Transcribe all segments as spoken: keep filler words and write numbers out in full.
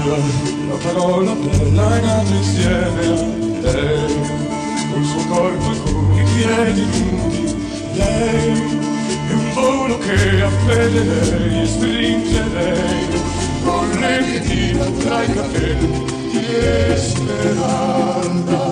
la parola bella è nata insieme a lei, col suo corpo e con i piedi nudi. Lei è un volo che appende lei e stringe lei, con le mie dita tra i capelli di Esmeralda.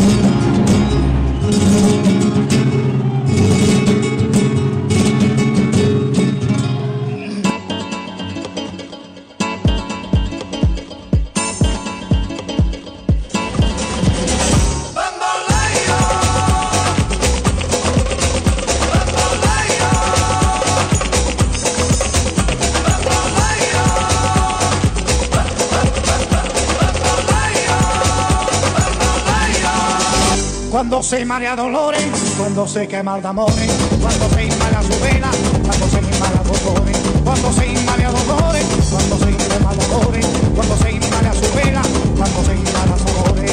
Cuando se marea dolores, cuando se quema el amores, cuando se inmala su vela, cuando se inmala dolores, cuando se inmala dolores, cuando se quema dolores, cuando se inmala su vela, cuando se inmala dolores.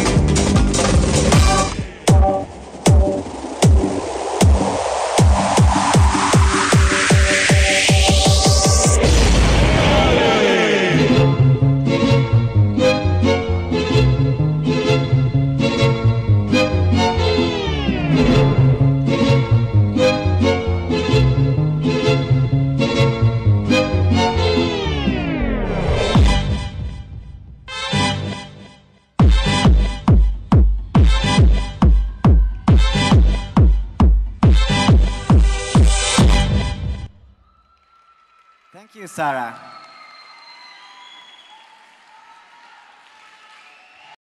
Thank you, Sarah.